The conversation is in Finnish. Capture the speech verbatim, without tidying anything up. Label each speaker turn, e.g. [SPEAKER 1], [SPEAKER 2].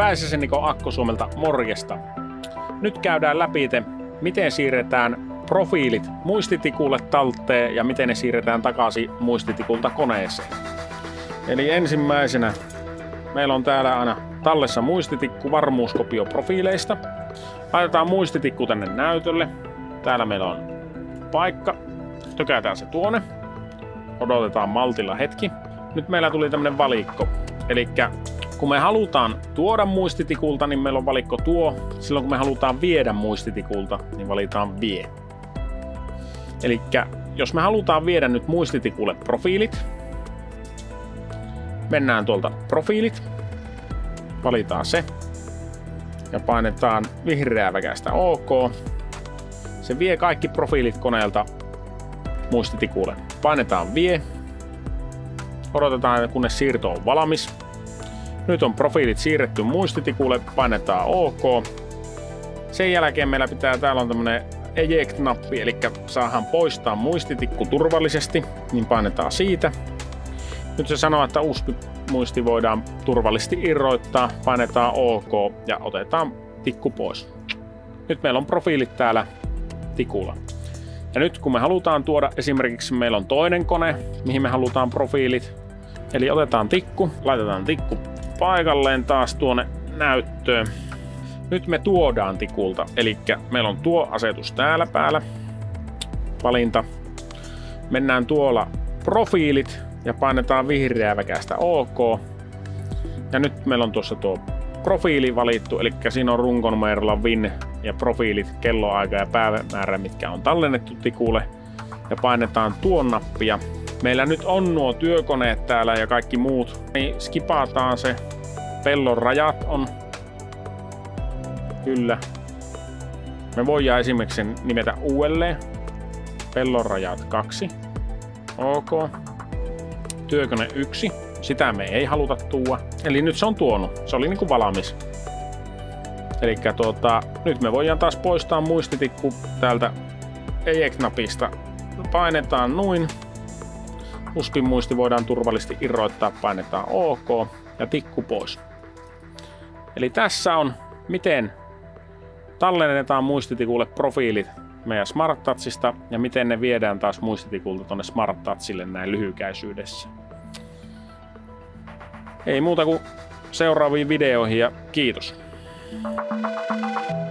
[SPEAKER 1] Väisäsen Niko Akko-Suomelta morjesta. Nyt käydään läpi, miten siirretään profiilit muistitikulle talteen ja miten ne siirretään takaisin muistitikulta koneeseen. Eli ensimmäisenä meillä on täällä aina tallessa muistitikku varmuuskopio profiileista. Laitetaan muistitikku tänne näytölle. Täällä meillä on paikka. Tökätään se tuonne. Odotetaan maltilla hetki. Nyt meillä tuli tämmönen valikko. Eli kun me halutaan tuoda muistitikulta, niin meillä on valikko tuo. Silloin kun me halutaan viedä muistitikulta, niin valitaan vie. Eli jos me halutaan viedä nyt muistitikulle profiilit, mennään tuolta profiilit, valitaan se ja painetaan vihreää väkäistä OK. Se vie kaikki profiilit koneelta muistitikulle. Painetaan vie. Odotetaan kunnes siirto on valmis. Nyt on profiilit siirretty muistitikulle, painetaan OK. Sen jälkeen meillä pitää, täällä on tämmönen eject-nappi, eli saadaan poistaa muistitikku turvallisesti, niin painetaan siitä. Nyt se sanoo, että U S B-muisti voidaan turvallisesti irroittaa, painetaan OK ja otetaan tikku pois. Nyt meillä on profiilit täällä tikulla. Ja nyt kun me halutaan tuoda, esimerkiksi meillä on toinen kone, mihin me halutaan profiilit. Eli otetaan tikku, laitetaan tikku paikalleen taas tuonne näyttöön. Nyt me tuodaan tikulta, eli meillä on tuo asetus täällä päällä. Valinta. Mennään tuolla profiilit ja painetaan vihreää väkäistä OK. Ja nyt meillä on tuossa tuo profiili valittu, eli siinä on runkonumerolla win ja profiilit, kelloaika ja päivämäärä, mitkä on tallennettu tikulle. Ja painetaan tuon nappia. Meillä nyt on nuo työkoneet täällä ja kaikki muut, niin skipataan se. Pellon rajat on. Kyllä. Me voidaan esimerkiksi sen nimetä uudelleen. Pellon rajat kaksi. OK. Työkone yksi. Sitä me ei haluta tuua. Eli nyt se on tuonut. Se oli niinku valmis. Eli tuota, nyt me voidaan taas poistaa muistitikku täältä eject-napista. Painetaan noin. U S B-muisti voidaan turvallisesti irroittaa, painetaan OK ja tikku pois. Eli tässä on, miten tallennetaan muistitikulle profiilit meidän Smart Touchista ja miten ne viedään taas muistitikulta tuonne Smart Touchille näin lyhykäisyydessä. Ei muuta kuin seuraaviin videoihin ja kiitos.